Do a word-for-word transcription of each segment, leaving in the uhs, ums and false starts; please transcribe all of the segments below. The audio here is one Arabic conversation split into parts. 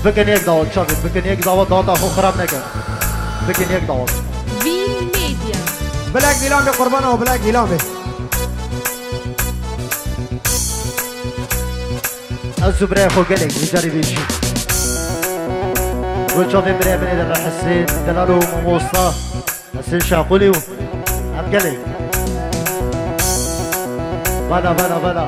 بکن یک داوت شاید بکن یک داوت داوت آخو خراب نکن بکن یک داوت وین میدیا بلک دیلان به قربانه و بلک دیلان به از برای خو گلک بجاری بیشی گل شاید برای منی در حسین دلالو موستا حسین شاقولی و هم گلک بدا بدا بدا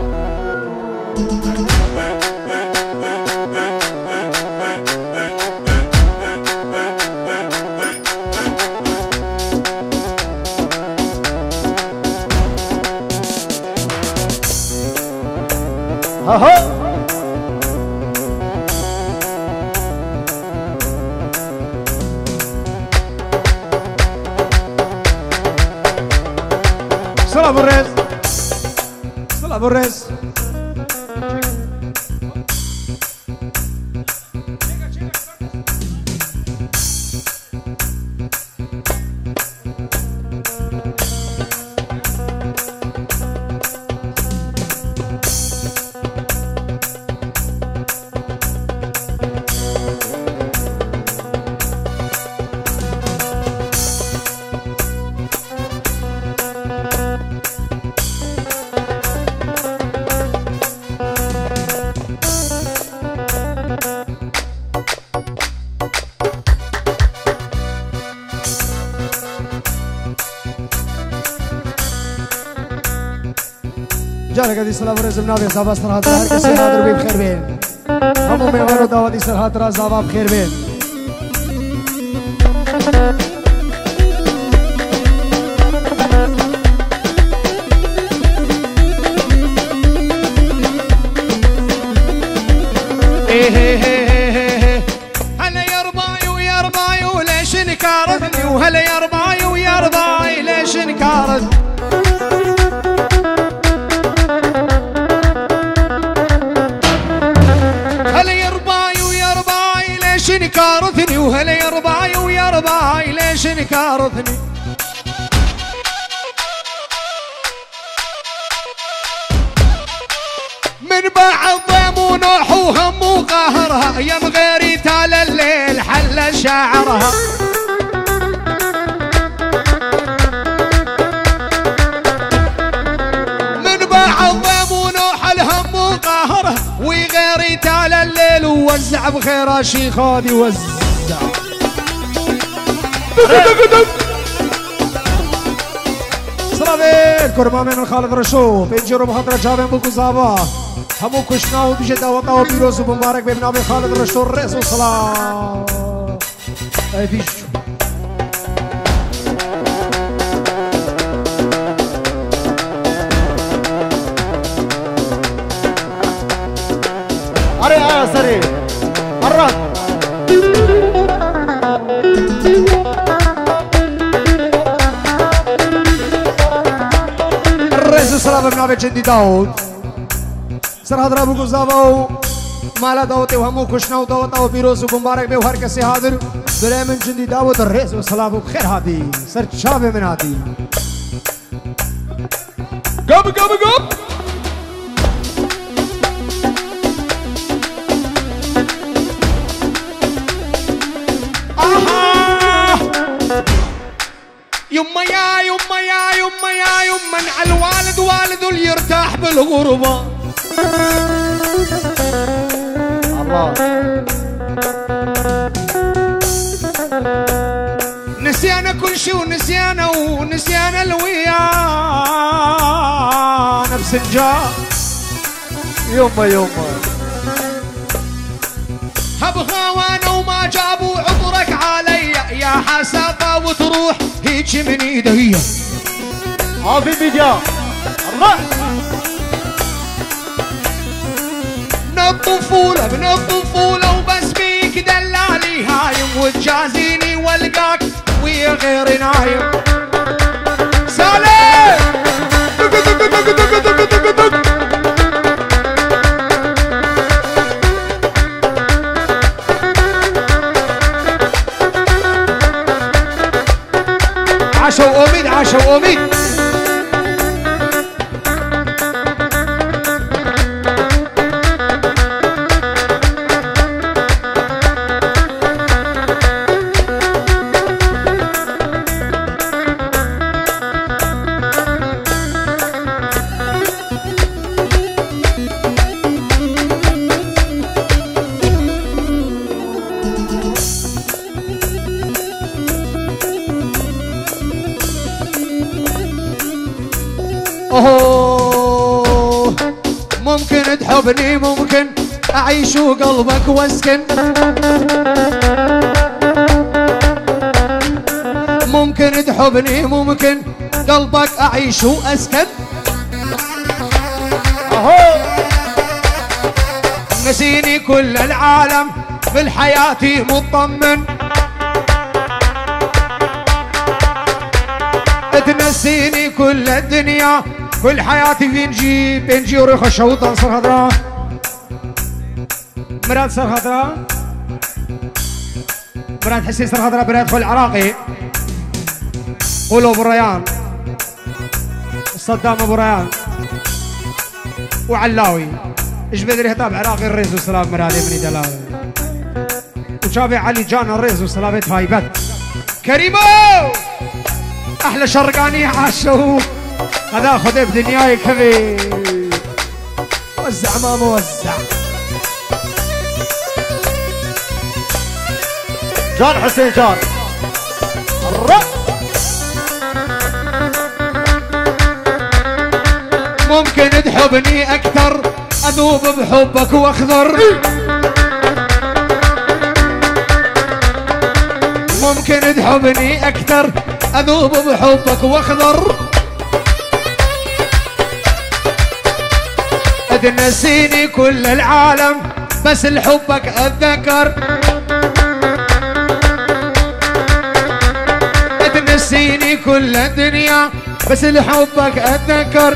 ها ها سلام الرز سلام الرز جارك هذه سلام ورزم نابي صابا سرحات هر کسی حاضر بی بخیر بین همو میوانو دعوتی سرحات را صابا بخیر بین هلا يا رباي ويا رباي وليش انكارتني وهلا يا رباي ويا رباي ليش انكارتني نكارثني وهلا يا رباي ويا رباي ليش نكارثني من بعد ضيم ونوح وهم وقهرها ايام غيري تال الليل حل شعرها من بعد ضيم ونوح الهم وقهرها وغيري تال الليل ووزع بخير شي خادي وزع سلامين كرما من خالد رشوف انجروا بخاطر جابن بوكو زابا همو كشنا وبيجي دعوتا وبيروز ومبارك بابن خالد رشوف الرئيس وسلام اي بيجو أري آه سري مرات الرئيس السلام ابن عبد جندي داود سر حضر ابو قزاوه مالا داوته وهمو كشنا وداوته وبيروز ومبارك به وهر کسی حاضر دلائم من جندي داود الرئيس والسلام بخير هادي سر شاب من هادي قب قب قب يما يا يما يا يما يا يما على الوالد والد اللي يرتاح بالغربة الله نسيانا كل شي ونسيانا ونسيانا الويانا بسنجاب يما يما هبغى وانا وما جابوا عطرك علي يا حسافة وتروح هيك من ايدي عافي بيجا الله من الطفولة من الطفولة وبس بيك دلالي هايم وتجازيني والقاك ويا غير نايم سالم عاشوا أميد عاشوا أميد ممكن تحبني ممكن أعيش وقلبك واسكن، ممكن تحبني ممكن قلبك أعيش وأسكن. اهو نسيني كل العالم في الحياة مطمن، تنسيني كل الدنيا كل حياتي بنجي بنجي وريخ الشوطة صر هضراء مراد صر هضراء مراد حسين صر هضراء مراد خل عراقي قولوا ابو ريان صدام ابو ريان وعلاوي ايش بدري هتاب عراقي الريز وسلام مراد ابني دلاوي وشافي علي جان الريز وسلامت هايبت كريمو احلى شرقاني عاشو هذا خذ بدنياي كبير وزع ما موزع. جان حسين جان الرق. ممكن تحبني اكثر اذوب بحبك واخضر، ممكن تحبني اكثر اذوب بحبك واخضر، تنسيني كل العالم بس لحبك اتذكر، تنسيني كل الدنيا بس لحبك اتذكر.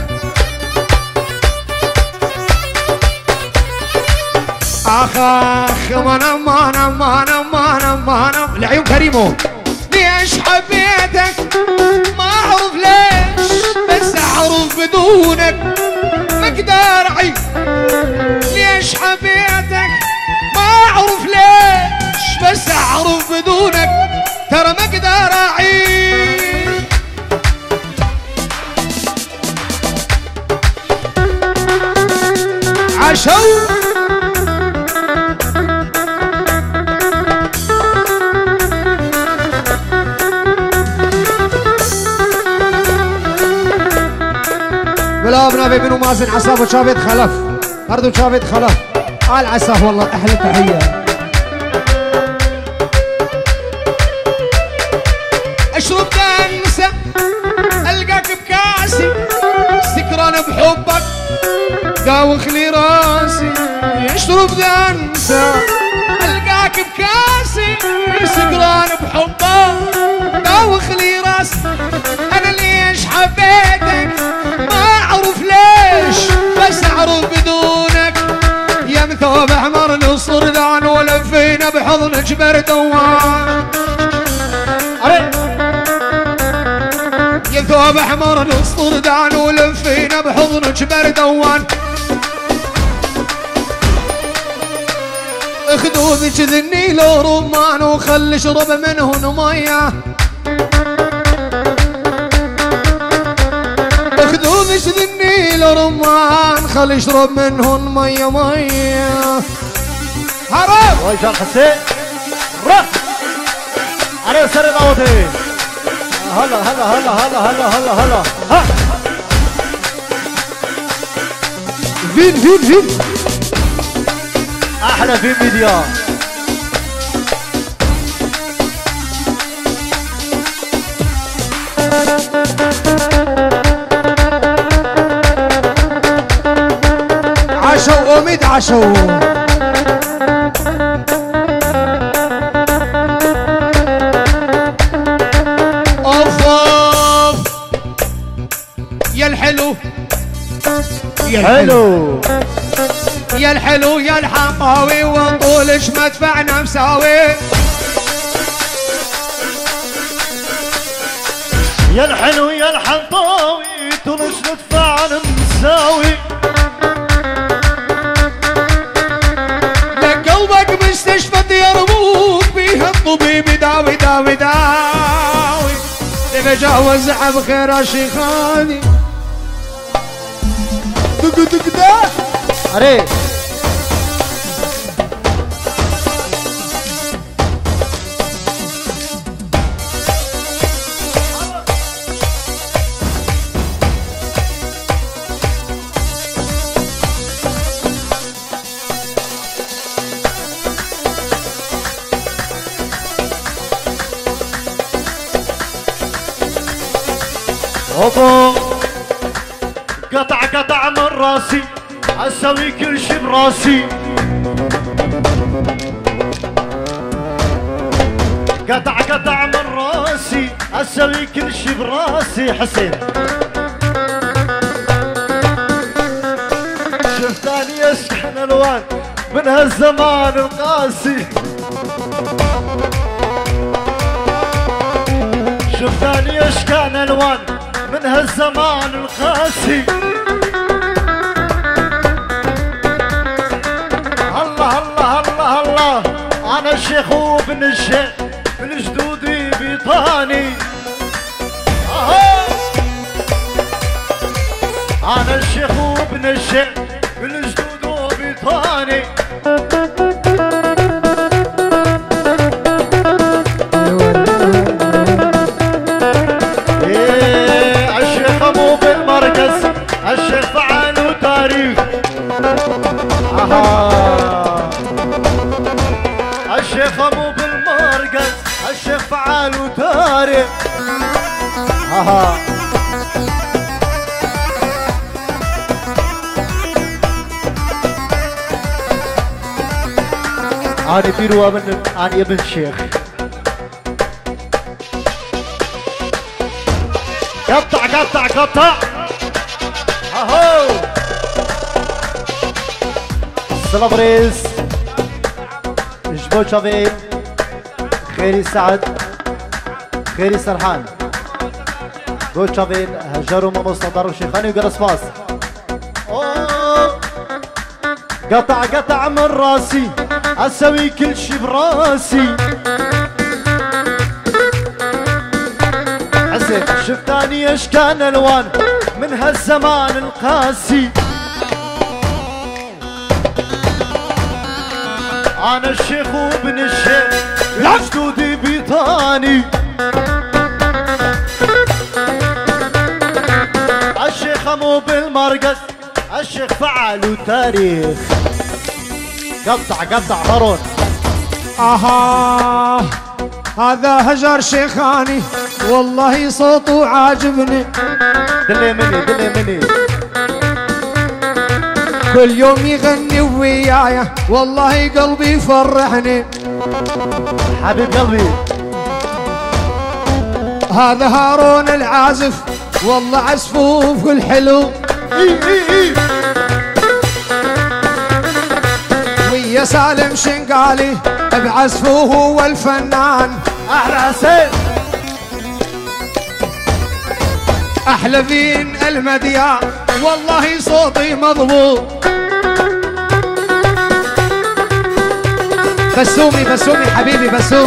اخ اخ مانا مانا مانا مانا مانا العيون كريمو ليش حبيتك ما اعرف ليش بس اعرف بدونك ما اقدر اعيش، ليش حبيتك ما اعرف ليش بس اعرف بدونك ترى ما اقدر اعيش. عشو بلا بنابي بنو مازن عصاب وشافيت خلف برضو شافيت خلف قال عساه والله احلى تحيه. اشرب دنسه القاك بكاسي سكران بحبك داوخ لي راسي، اشرب دنسه القاك بكاسي سكران بحبك داوخ لي راسي. انا ليش حبيتك ما اعرف ليش بس اعرف بدونك، يا مثوب احمر الصردان ولفينا بحضنك بردوان، يا ثوب احمر الصردان ولفينا بحضنك بردوان. خذوذك ذني لو رمان وخلي اشرب منهن ميه، خذوذك ذني لو رمان خلي اشرب منهن ميه ميه. هرب وي جان حسين رق عليه سر الأوتي. هلا هلا هلا هلا هلا هلا هلا ها فين فين فين احلى في ميديا. عشو أميد عشو اوف اوف يا الحلو يا حلو يا الحلو يا الحطاوي وطولش مدفعنا مساوي، يا الحلو يا الحنطاوي طولش ندفعنا مساوي. لك قلبك مستشفى يرموك بيه الطبيب داوي داوي داوي، تتجاوز بخير الشيخاني دق دق ده أري هوبا قطع قطع من راسي اسوي كل شي براسي قطع قطع من راسي اسوي كل شي براسي حسين شفتاني اشحن الوان من هالزمان القاسي شفتاني اشكال الوان من هالزمان القاسي الله الله الله الله انا الشيخ وابن الشيخ من جدودي بيطاني انا الشيخ وابن الشيخ من جدوده بيطاني الشيخ فعال وتاريخ آه. الشيخ مو بالمرقص الشيخ فعال وتاريخ آه. أنا بيرو ابن أنا ابن الشيخ قطع قطع قطع اهو سلابريز جبو شافيل خيري سعد خيري سرحان بو شافيل هجروا مامو صدر وشيخاني وقرص فاس قطع قطع من راسي اسوي كل شي براسي حسين شفتاني اشكال الوان من هالزمان القاسي انا الشيخ وابن الشيخ جدودي بيطاني الشيخ مو بالمرقص الشيخ فعال وتاريخ قطع قطع هارون اها هذا هجر شيخاني والله صوته عاجبني دلي مني دلي مني كل يوم يغني وياي والله قلبي يفرحني حبيب قلبي هذا هارون العازف والله عزفوف الحلو اي اي اي ويا سالم شنقالي بعزفه هو الفنان احلى حسين احلى فين المديا والله صوتي مضبوط بسومي بسومي حبيبي بسوم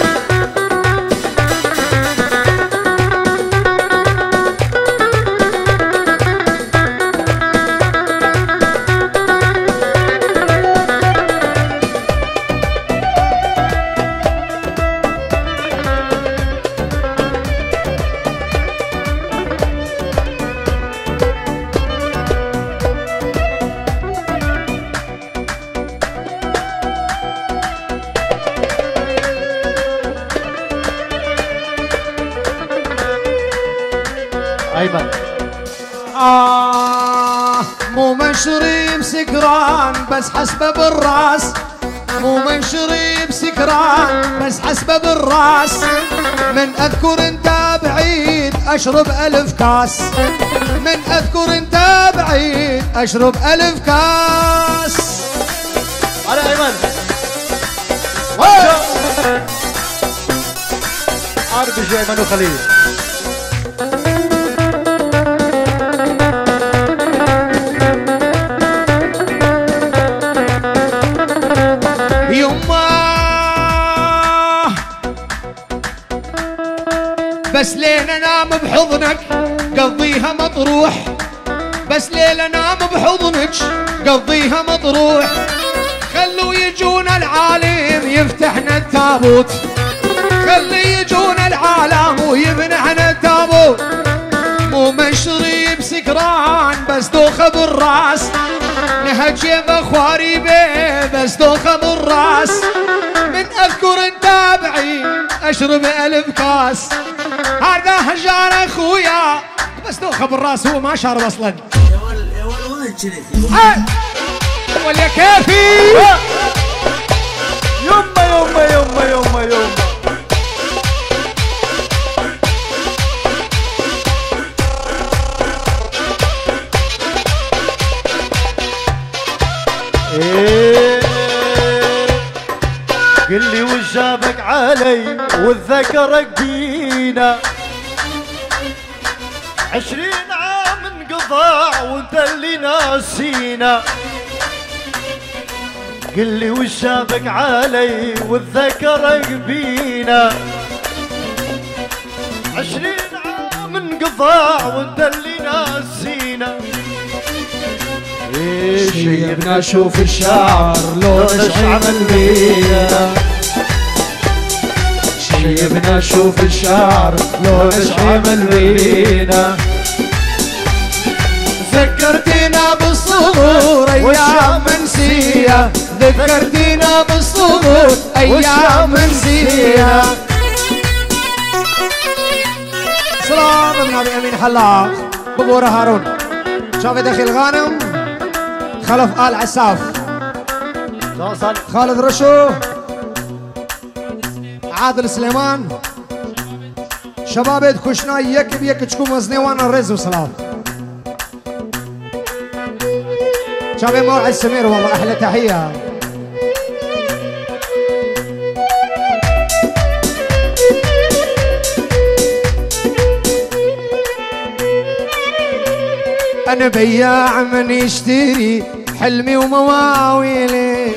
ايمن آه مو مشرب سكران بس حسبه بالراس مو مشرب سكران بس حسبه بالراس من اذكر انت بعيد اشرب الف كاس من اذكر انت بعيد اشرب الف كاس على ايمن عارف بيجي ايمن وخليل بس لين انام بحضنك قضيها مطروح بس ليل انام بحضنك قضيها مطروح خلوا يجونا العالم يفتحنا التابوت خلي يجونا العالم ويبنحنا التابوت مو مشرب سكران بس دوخه بالراس نهج بخواري بيه بس دوخه بالراس من اذكر انت بعيد اشرب الف كاس هذا هجار اخويا بس دوخه بالراس هو ما شارب اصلا. يا ولد يا ولد كذي. ولا كيفي يما يما يما يما يما. إيه قل لي وش جابك علي وذكرك بينا، عشرين عام انقضى وانت اللي ناسينا. قل لي وش جابك علي وذكرك بينا، عشرين عام انقضى وانت اللي ناسينا. شيبنا شوف الشعر لو نشعمل بينا، شيبنا شوف الشعر لو نشعمل بينا. ذكرتينا بالصغور ايام منسيه، ذكرتينا بالصغور ايام منسيه. سلام من ابي امين حلاق ببوره هارون شافي دخيل غانم خلف آل عساف خالد رشو عادل سليمان شباب كشنا يك بيك تشكو مزنيوان الرز وسلام. شباب موعد سمير والله احلى تحيه. انا بياع من يشتري حلمي ومواويلي،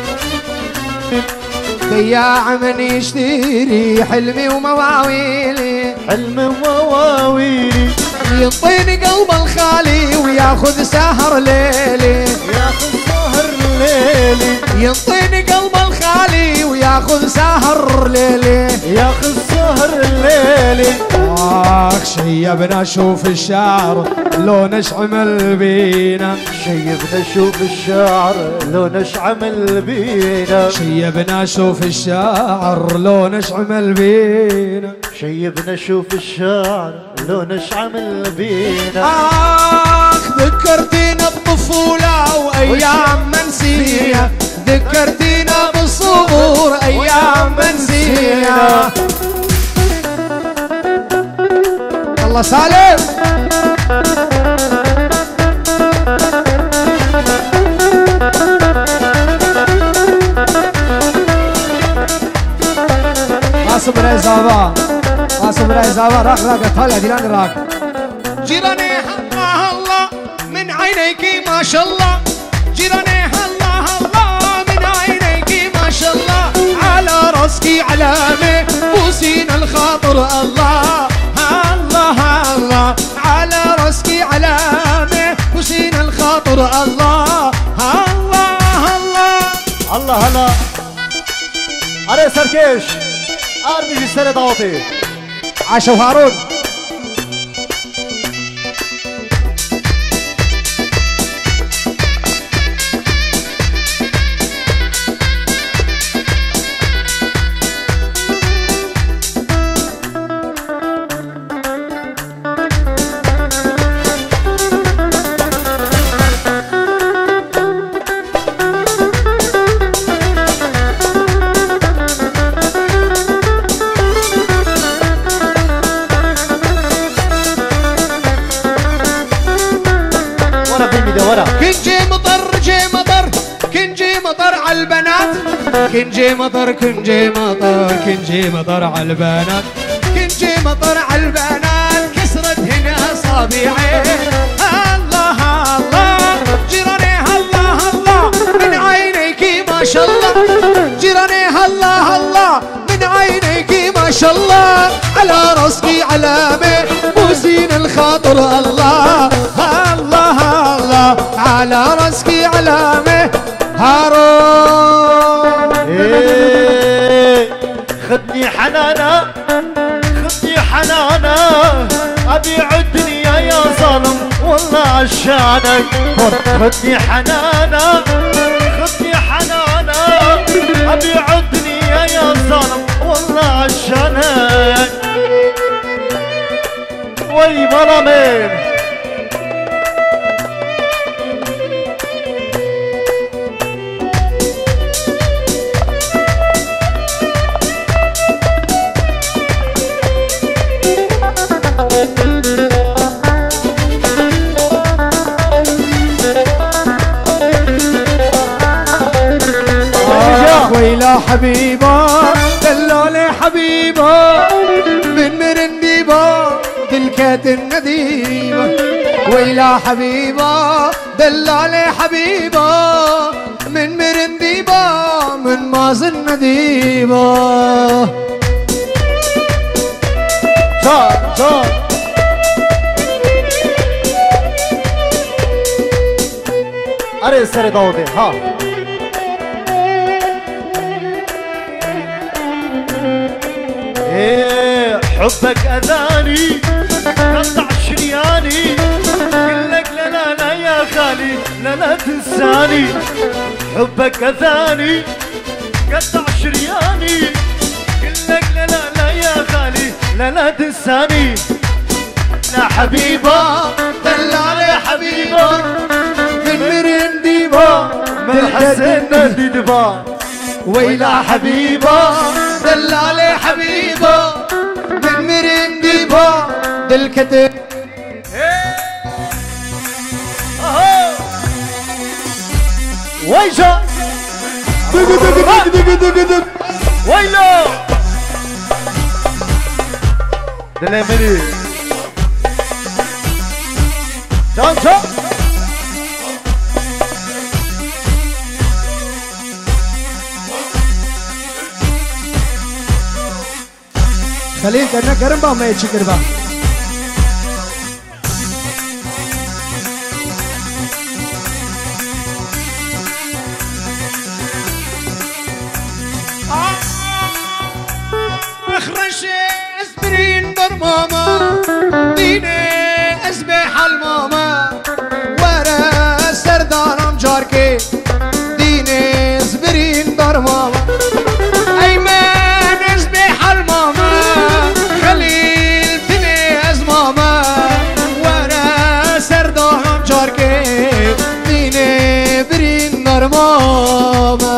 بياع من يشتري حلمي ومواويلي، حلمي ومواويلي. ينطيني قلب الخالي وياخذ سهر ليلي، ياخذ سهر ليلي. ينطيني قلب الخالي وياخذ سهر ليلي، ياخذ سهر الليلي. اخ شيبنا شوف الشعر لو نشعمل بينا، شيبنا شوف الشعر لو نشعمل بينا، شيبنا شوف الشعر لو نشعمل بينا، شيبنا شوف الشعر لو نشعمل بينا. اخ ذكرتينا بطفولة وايام منسية، ذكرتينا بالصغور ايام منسية. الله سالم قاسم ريزابا قاسم ريزابا راك راك طالع ديراني راك. جيراني الله الله من عينيكي ما شاء الله، جيراني الله الله من عينيكي ما شاء الله. على راسكي علامة بوسينا الخاطر الله الله الله، على راسكي علامة بوسينا الخاطر الله الله الله. الله هلا علي سركيش ارمي السنة دعوتي عاشو هارون كنجي مطر جي مطر كنجي مطر عالبنات، كنجي مطر كنجي مطر كنجي مطر عالبنات، كنجي مطر عالبنات كسرت هنا اصابعي. الله الله جيراني الله الله من عينيكي ما شاء الله، جيراني الله الله من عينيكي ما شاء الله. على راسكي علامة بوسين الخاطر الله الله الله، على راسكي علامة هارون. إيه خدني حنانا خدني حنانا، ابيع الدنيا يا ظالم والله عشانك. خدني حنانا خدني حنانا، ابيع الدنيا يا ظالم والله عشانك. وي ظلمين ويلا حبيبة دلالي حبيبة من مرنديبة دلكات النديبة ويلا حبيبة دلالي حبيبة من مرنديبة من ماز النديبة شار شار أري سر داودي ها إيه حبك أذاني قطع شرياني قلك لا لا لا يا خالي لا لا تنساني حبك أذاني قطع شرياني قلك لا لا لا يا خالي لا لا تنساني لا حبيبة دلالي حبيبة من مرنديبة من حسن ديدبا ويلا حبيبة دلالي حبيبة من مرنديبة دلكات ويجا دق دق دق دق دق دق ويلو دلمني جان جان خليل करना गर्म बा मैं चिकर बा اخرش اسبرين برماما ديني اسبح الماما ورا سردانم جاركي ديني اسبرين برماما ايمن اسبح الماما خليل تني ازماما ورا سردانم جاركي ديني برين برماما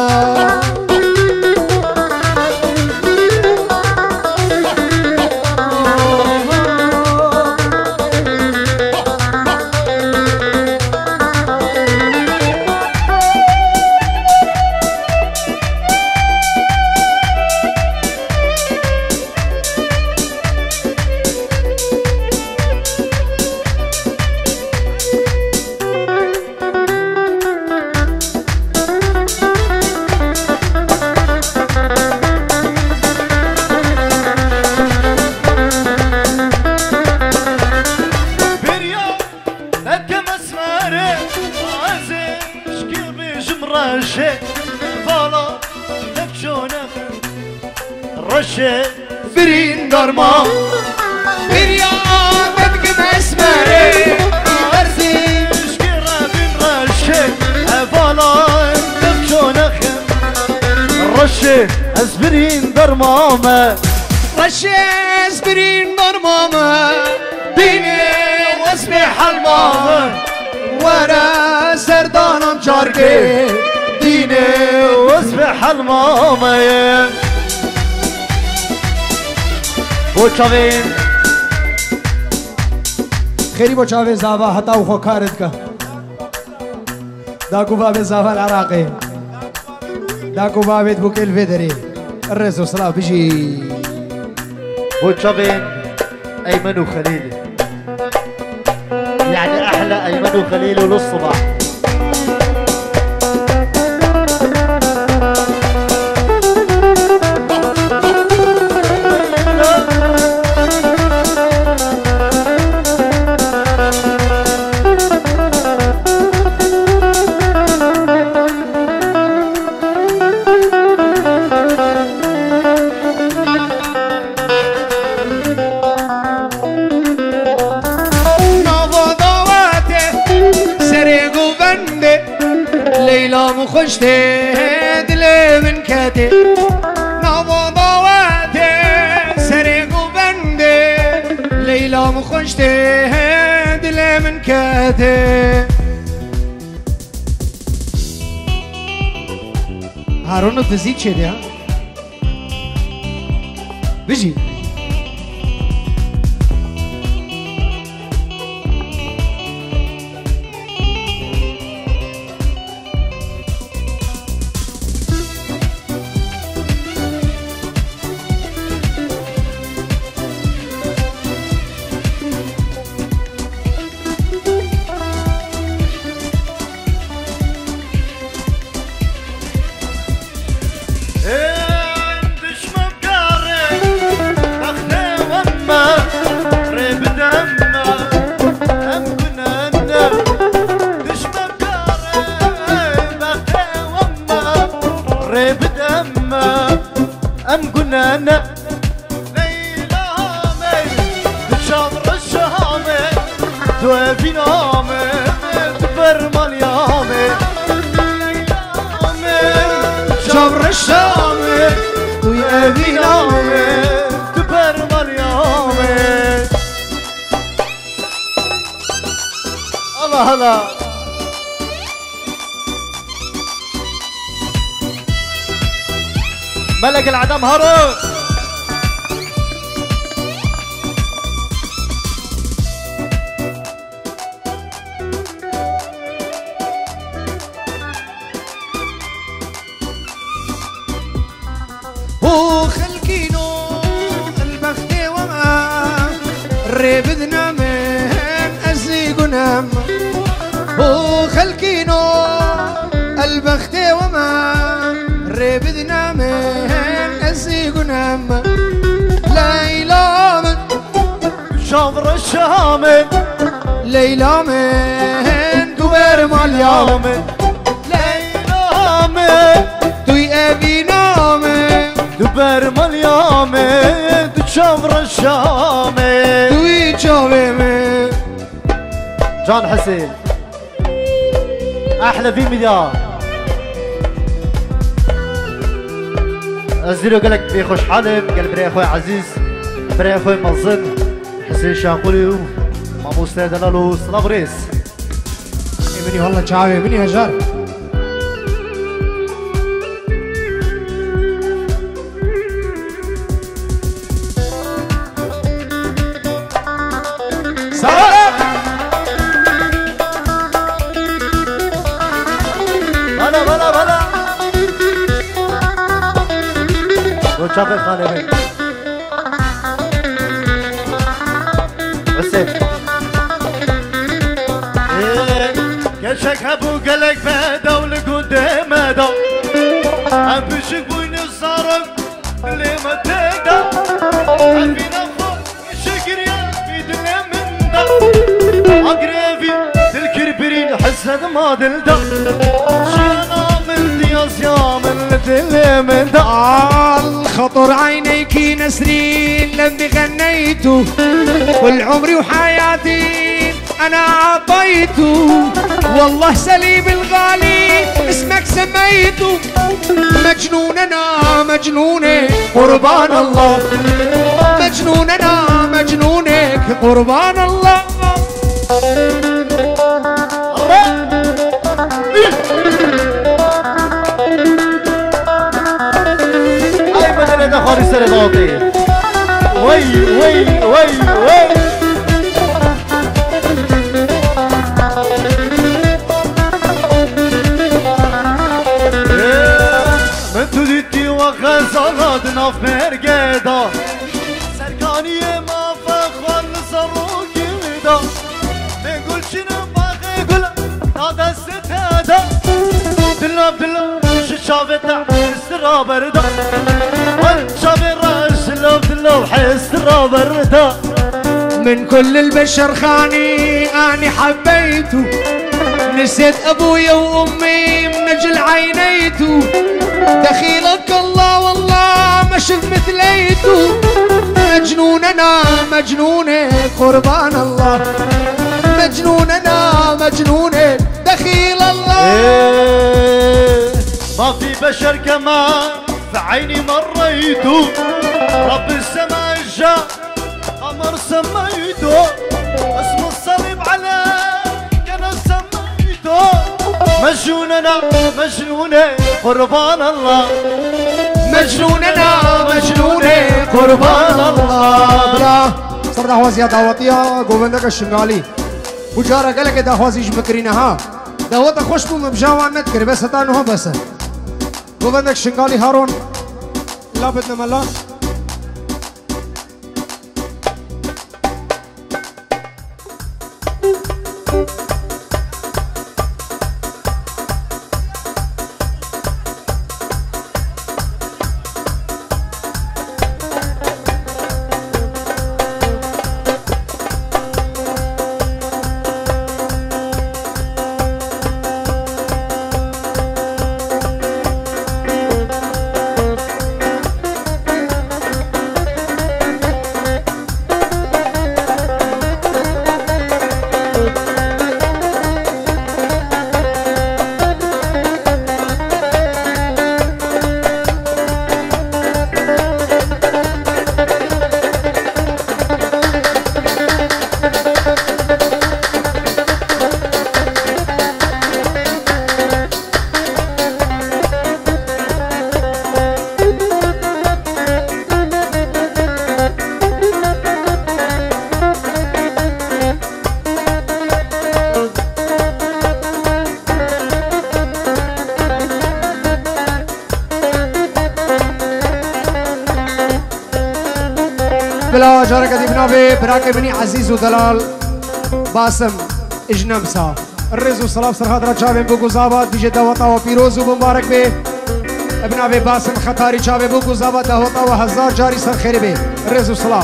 برين درما بريان بدكم اسمري ارسي شكرا بين رشي افالا تبشون اخر رشي اسبرين درمامة رشي اسبرين درمامة ديني واسبح المامة ورا سردانم جاركي ديني واسبح المامة بوچاوين خيري بوچاوي زابا هتاو خو كاردكا داكو باب زابا العراقي داكو باب بوك الفيدري الرئيس وصلاة بيجي بوچاوين ايمن وخليل يعني احلى ايمن وخليل للصبح مخشتي دلي من كاتي نابو ضواتي سريق وبندي ليلى مخشتي دلي من كاتي هارون تزيد شدي ها بيجي ام قلنا انا ليلى هامي تشامر الشهامي دوافي نامي تبرمل يامي ليلى هامي تشامر الشهامي دوافي نامي تبرمل يامي. الله هلا ملك العدم هارون هو خلقينو البختي وما ريبدنا من أزيقنا هو خلقينو البختي وما ريبدنا من أزيقنا ليلى من شامر الشامي ليلى من دوير ماليامي ليلى من توي أبي نامي دبر مليامي تشامر الشامي توي شامي جان حسين احلى في مليار الزيرو قالك بيخش حلب قال بري اخوي عزيز بري اخوي منظم حسين شانقولي ماموس دلالو صلابريس مني والله شعبي مني هجار بلا بلا بلا وشافي خالي حسين كشك ابو قلق بدا ولقدام دا عم بشك وين الصارم اللي ما تقدر عارفين اخوك الشكر يا في دنيا من دا اقربي الكربرين حسن ما دلدا شانا من دياس يا من دل من دا الخطر عينيك نسرين لما غنيتو كل عمري وحياتي انا عطيته والله سليم الغالي اسمك سميته مجنون انا مجنونك قربان الله مجنون انا مجنونك قربان الله اي بدل اخواني السنه وي وي وي وي وخزرتنا في مرقدا سركانية ما فخر نصروك يدا نقول شنو باغي يقول هذا الستادة دلا بدلا شافت حس رابردا شافت راس لو دلا حس رابردا من كل البشر خاني اني حبيته نسيت ابويا وامي من اجل عينيته دخيلك الله والله ما شفت مثليته مجنون انا مجنونك قربان الله مجنون انا مجنونك دخيل الله إيه ما في بشر كمان في عيني مريته رب السماء جاء قمر سميته اسم الصليب على انا سميته مجنون انا مجنونة قربان الله مجنون انا مجنونك قربان الله بلا صرنا هوازي دعوتيا گوبندك الشنغالي وجارة قالك دعوازي جمكرينها دعوتا خوش بو مبجاوان نتكر بس هتانوها بس گوبندك الشنغالي هارون لا بدنا ملا بلا جارك دي بنافي براك بني عزيز ودلال باسم اجنمسا الرز والصلاة سر هادرا چاوين بوگو زاباد بيجي دواتا وبيروز ومبارك بي بنافي باسم خطاري چاوين بوگو زاباد دواتا وهزار جاري سر خيري بي الرز والصلاة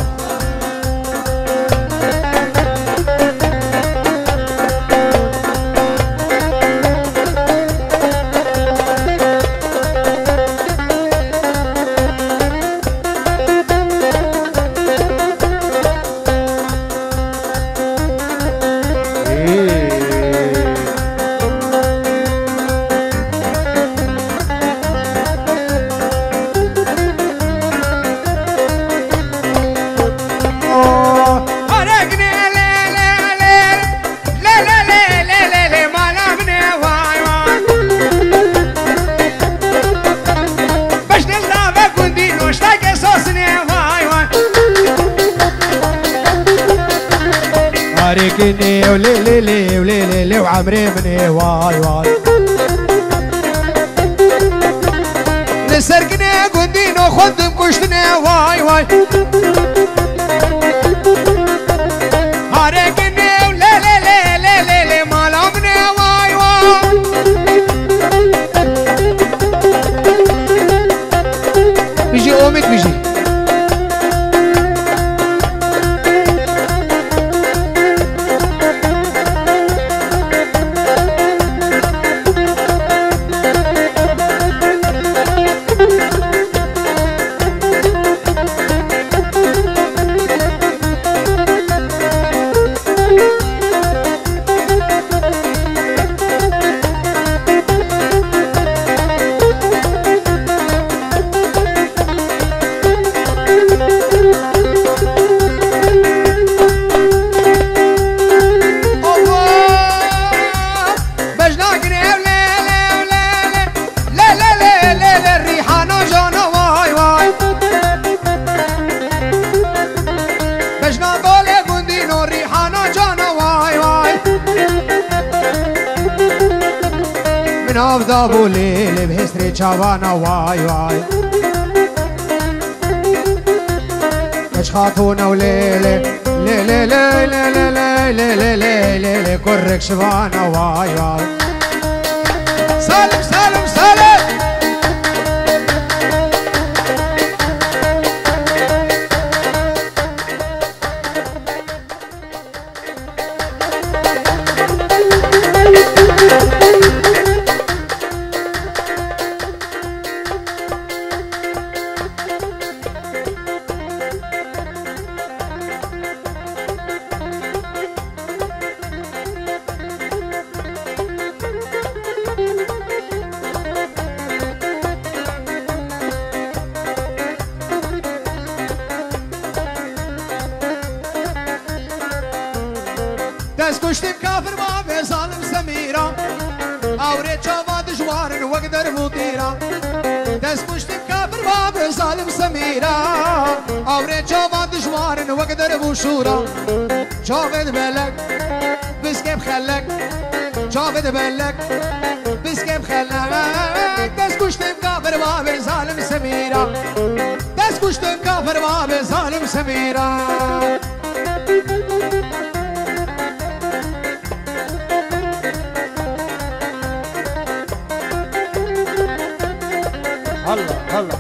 كني ولي لي لي ولي لي لي وعمري مني واي واي نسرقني قندين وخدم كشتني واي واي هاركني ولي لي لي لي لي لي مالامني واي واي بيجي اومد بيجي ضابو ليلي بهستري شابانا واي واي اش خاطونا وليلي ليلي ليلي ليلي ليلي ليلي ليلي كرك شبانا واي واي سالم سالم سالم دست کشتیم کافر ما به ظالم سمیرا آوره چاوا دجوارن وقدر بودیرا دست کشتیم کافر ما به ظالم سمیرا آوره چاوا دجوارن وقدر بوشورا چاوید بلک بسکم خلک چاوید بلک بسکم خلک دست کشتیم کافر ما به ظالم سمیرا دست کشتیم کافر ما به ظالم سمیرا هلا هلا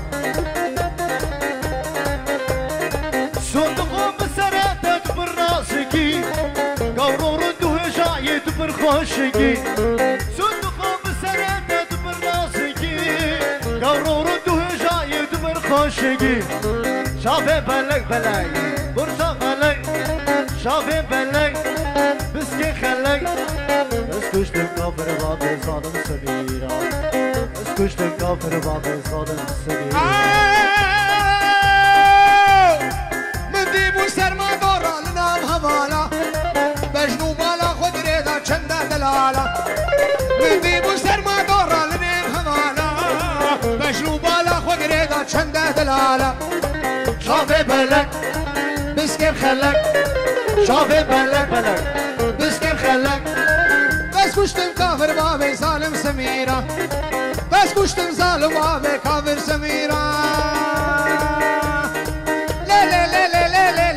صندوق بسراتك بالراسكي قورور الدهجة يدبر خوشكي صندوق بسراتك بالراسكي قورور الدهجة يدبر خوشكي شافي بلك بلك برصة بلك شافي بلك بسكي خلك اسكشت الكفر باب صادم سميرة اسكشت الكفر باب صادم سميرة من ديبو سرما دورا لنام هوالا بجنو بالا خود ريدا چندا دلالا من ديبو سرما دورا لنام هوالا بجنو بالا خود ريدا چندا دلالا شافي بلك بسكي خلك شافي بلك بلك بسكي خلك بس كشتم كافر بابي ظالم سميرة بس كشتم ظالم بابي كافر سميرة لا لا لا لا لا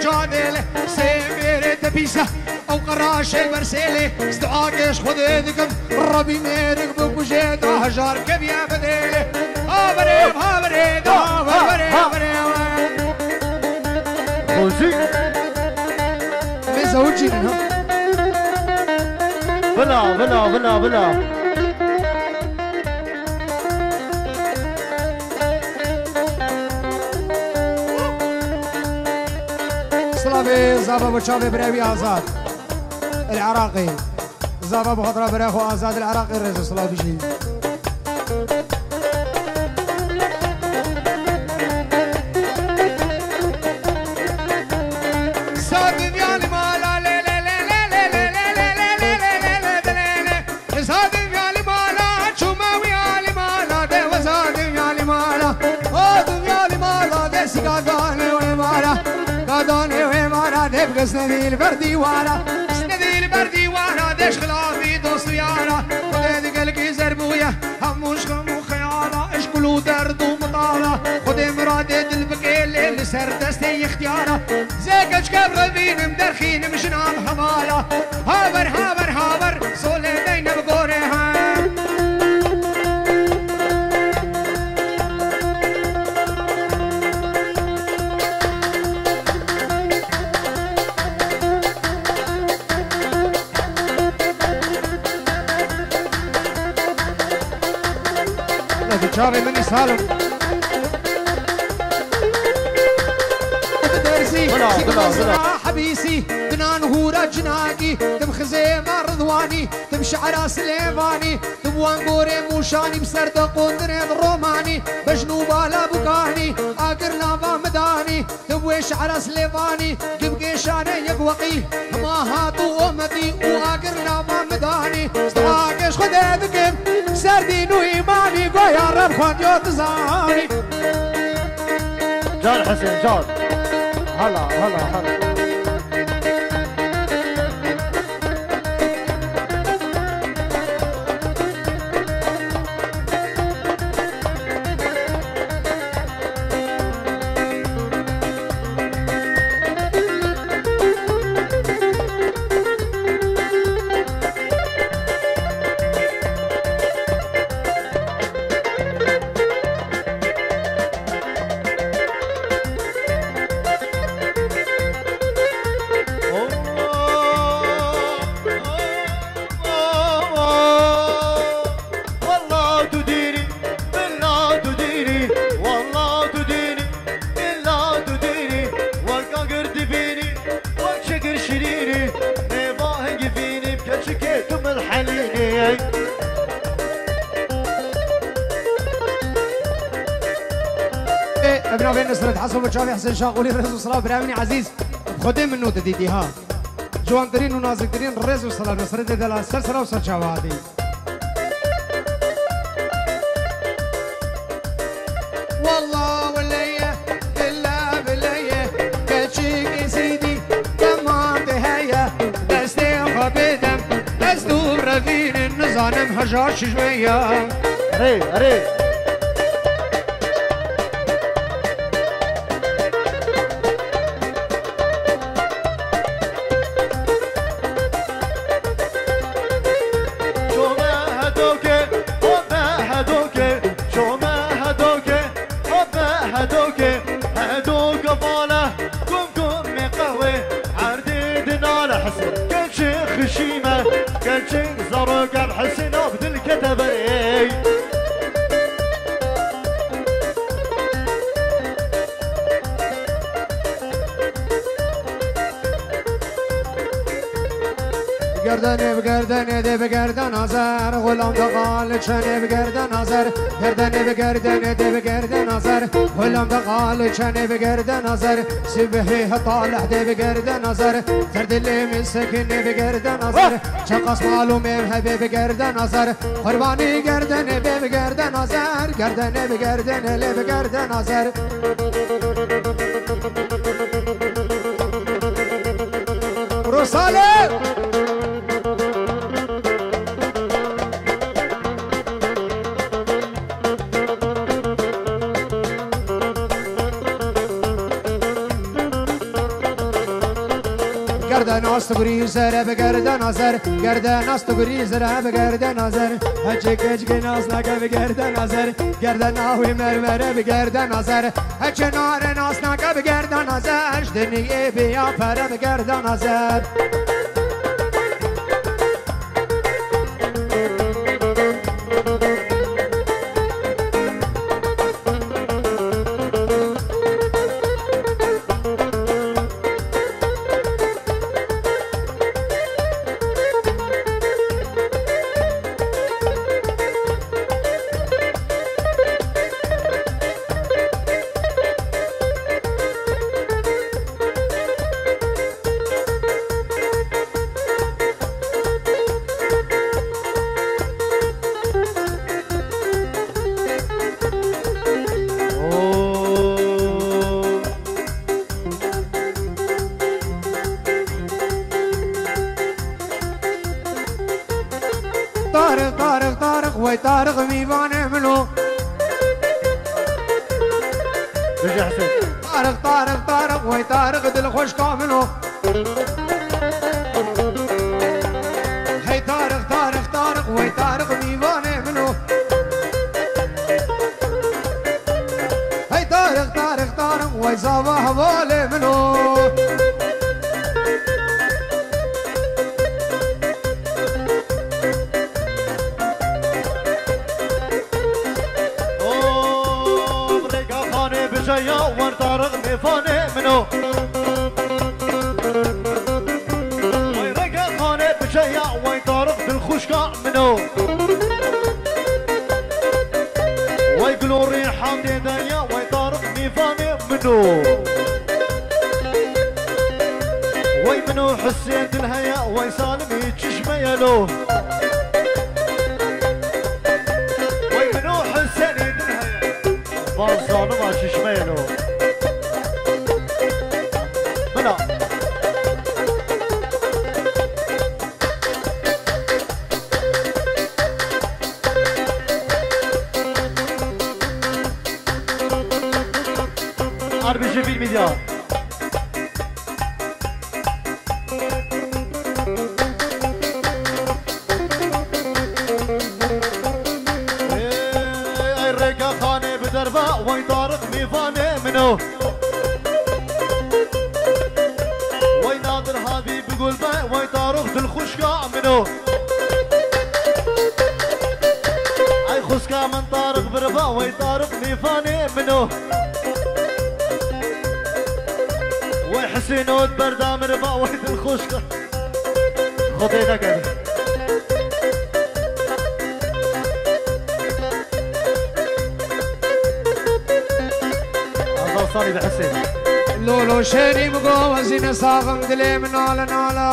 جادل سيمير تبيسة أو قراش البرسيلي استعاقش خذ ذكم ربي ميرك بوجيد هجار كبيا بديلي هابريم هابريم هابريم هابريم خوزي مزوجي منها بلا بلا بلا بلا سلافي زابا بوشافي بريبي آزاد العراقي زابا بخطرة بريخو آزاد العراقي الرئيس سلافي شي سندي البردي وانا سندي البردي وانا ديش خلافي دوست ويانا خدي قلقي زربويا هموش غم وخياله اشكلو درد ومطاله خدي مرادي البكيل اللي سر دستي اختياره زيك اشكب غبين مدرخين مشنام حماله هابر هابر هابر صولي دين بقوريها شافي مني سالم درسي بلا بلا بلا حبيسي دنان هورا جناقي تم خزيمة رضواني تم شعرا سليماني تم وانقوري موشاني مسرد قندرين روماني بجنوب على بكاني اقر لافا مداني تم وشعرا سليماني قبقي شاني يقوقي ما هاتو امتي واقر لافا مداني استعاقش خدي ذكم سردين وإيماني قويا رب خوان يوت زاني جان حسين جان هلا هلا هلا ابن بين نصرت حسن وشافي حسين شاقولي الرئيس والصلاة برامني عزيز خدم منو تديدي ها جوان ترين ونازك ترين الرئيس والصلاة نصرت دلا سلسلة وسرشاوة هذه والله وليا إلا بليا كتشيك سيدي كمان تهيا دستي خبيدم دستو رفين النظام هجاش شوية ري ري زرق الحسن عبد الكتبري گردنه بگردنه ده بگردن آزر غلام دقال چنه بگردن آزر گردنه بگردنه ده بگردن آزر غلام دقال چنه بگردن آزر سبحی طالع ده بگردن آزر زردلی من سکنه بگردن آزر چقاس معلومه هبه بگردن آزر قربانی گردنه به بگردن آزر گردنه بگردنه له بگردن آزر رساله گردن است بریزر به گردن نظر گردن است بریزر به گردن نظر هچه کچ که ناز نکه به گردن نظر گردن آوی مرمره به گردن نظر هچه نار ناز نکه به گردن نظر دنیه بیا پره به گردن نظر طارق طارق طارق وي طارق ميوانه منو رجع حسين طارق طارق طارق وي طارق دل خوش كامنو هي طارق طارق طارق وي طارق ميوانه منو هي طارق طارق طارق وي زابا حواله منو جايا ور طارق ميفانه منو وي رقا خانه بجايا وي طارق بالخشكا منو وي قلوري حامدي دايا وي طارق ميفانه منو وي منو حسين الهيا وي سالمي تشمه يلو وي منو حسين الهيا فالصانو ما ششميلو بلا عربي في الميديا وي طارق ميفانه منو وي نادر هذي بقول با وي طارق الخشكا منو اي خسكا من طارق بربا وي طارق ميفانه منو وي حسين ود بردا مربا وي الخشكا خطينا كده صاري بحسين لولو شيري بقو وزين صاغم دلي من نالا نالا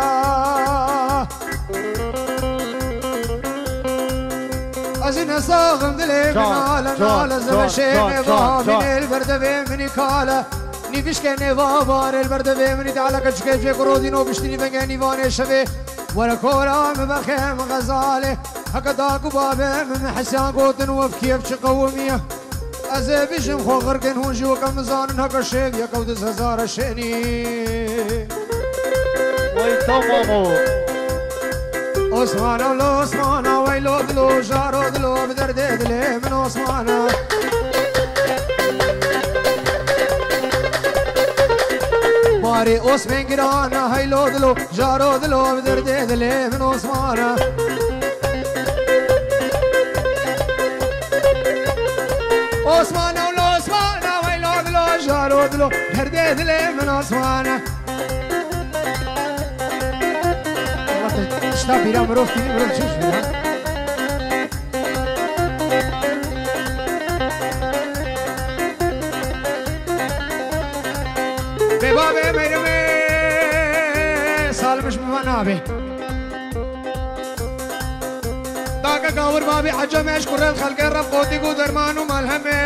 وزين صاغم دلي من نالا نالا زبشيني بابين البردبي مني كالا نيفش كني بابار البردبي مني تعالى كشكي في قرودينو بشتني بنغاني واني شبه ولا كورا مبخيم غزالي هكذا قبابي من حسان قوتن وبكيف شقوميه أزبيشم خو غرقن هونجي وكم زانن هكا شيب يا كودز هزار شيني وي تمامو عثمانا ولو عثمانا ويلو دلو جارو دلو بدرد دلي من عثمانا باري عثمان قرانا هيلو دلو جارو دلو بدرد دلي من عثمانا عثمانا ولو عثمانا ويلو دلو جارو دلو بدرد دلي من عثمانا اشتا بيرا مروف كيني مروف شوش بيرا ببابي ميرمي سال مش بمنابي داكا كاور بابي حجة مش كرة الخلق الرب قوتي قدر مانو ملهمي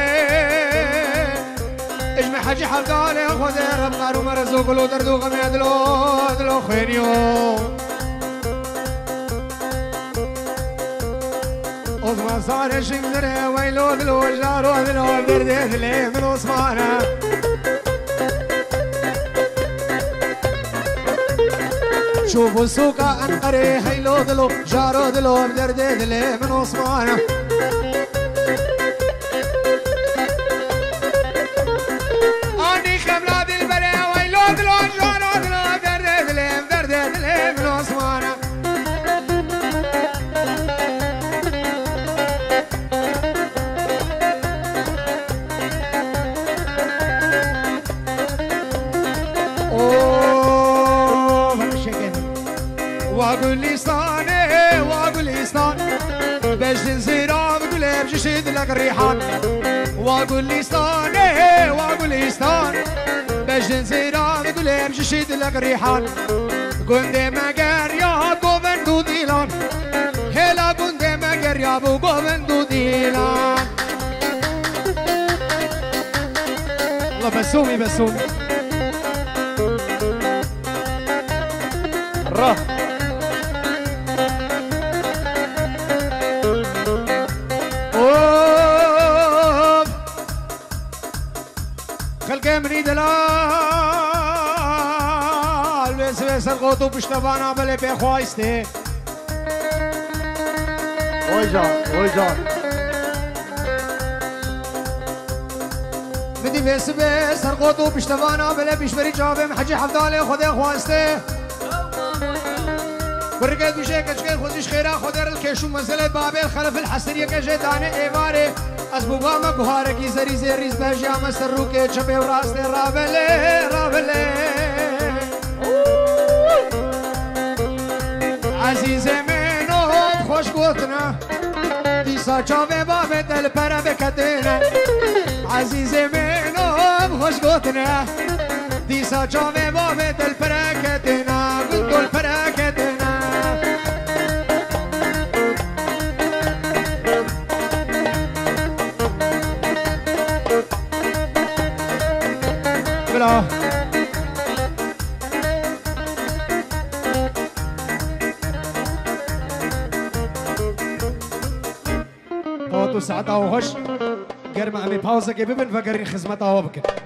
اجمع حجي حلقالي خود رب قارو مرزو قلو دردو غمي دلو دلو خينيو عثمان صار شنقره ويلو دلو جارو دلو بردي دلي من عثمانه شوفوا سوقا انقري هيلو دلو جارو دلو بدرد دلي من عثمان اني خبلاد البري ويلو دلو جارو دلو بدرد دلي بدرد دلي من عثمان وقليستاني وقليستان بجن زيران قلب جشيد لك الريحان وقليستاني وقليستان بجن زيران قلب جشيد لك الريحان قندي مقر يا قومن دو ديلان هلا قندي مقر يا بو قومن دو ديلان الله بسومي بسومي راه خلقي مني دلال بس بس القوطو بشتبانا بلي بخوايستي ويجان ويجان بدي بس بس القوطو بشتبانا بلي بيشبري جابم حجي حفظالي خدي خوايستي برقد بشي كشكي خودش خيرا خدر الكيشو مسألة بابل خلف الحسرية كجداني ايواري از بوباما بهارکی زری زریز بجا مسرو که چپه و راست رابله رابله عزیز منو خوش گوتنا دیسا چاوه بابه دل پره بکتنا عزیز منو خوش گوتنا دیسا چاوه بابه دل پره کتنا گل گل پره کتنا بلا تو ساعتها وهش قرم عمي باوزة ببن فقرين خزمتها وبكر